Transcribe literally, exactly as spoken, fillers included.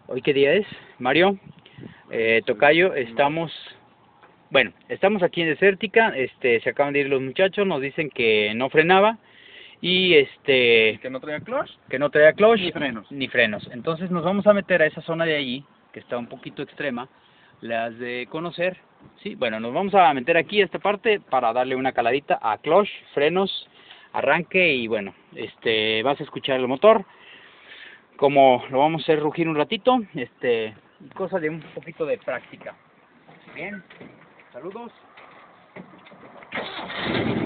¿Hoy qué día es, Mario? Eh, Tocayo, estamos... Bueno, estamos aquí en Desértica, este, se acaban de ir los muchachos, nos dicen que no frenaba y este... Que no traía clutch. Que no traía clutch. Ni frenos. Ni frenos. Entonces nos vamos a meter a esa zona de allí, que está un poquito extrema, las de conocer, sí, bueno, nos vamos a meter aquí a esta parte para darle una caladita a clutch, frenos, arranque y bueno, este, vas a escuchar el motor, como lo vamos a hacer rugir un ratito, este, cosa de un poquito de práctica. Bien, saludos.